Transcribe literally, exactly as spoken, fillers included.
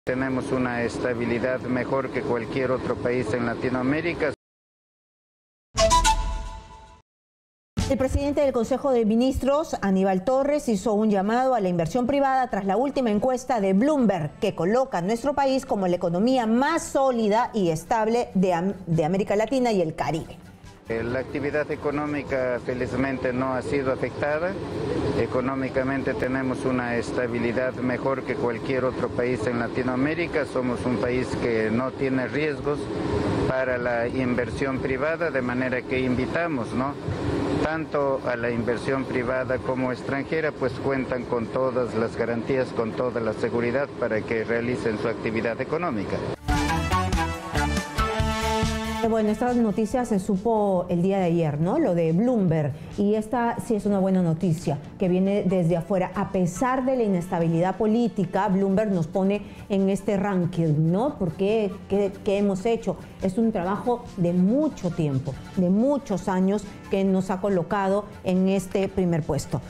Tenemos una estabilidad mejor que cualquier otro país en Latinoamérica. El presidente del Consejo de Ministros, Aníbal Torres, hizo un llamado a la inversión privada tras la última encuesta de Bloomberg, que coloca a nuestro país como la economía más sólida y estable de, de América Latina y el Caribe. La actividad económica felizmente no ha sido afectada. Económicamente tenemos una estabilidad mejor que cualquier otro país en Latinoamérica. Somos un país que no tiene riesgos para la inversión privada, de manera que invitamos, ¿no?, tanto a la inversión privada como extranjera, pues cuentan con todas las garantías, con toda la seguridad para que realicen su actividad económica. Bueno, esta noticia se supo el día de ayer, ¿no? Lo de Bloomberg. Y esta sí es una buena noticia, que viene desde afuera. A pesar de la inestabilidad política, Bloomberg nos pone en este ranking, ¿no? Porque ¿qué, qué hemos hecho? Es un trabajo de mucho tiempo, de muchos años, que nos ha colocado en este primer puesto.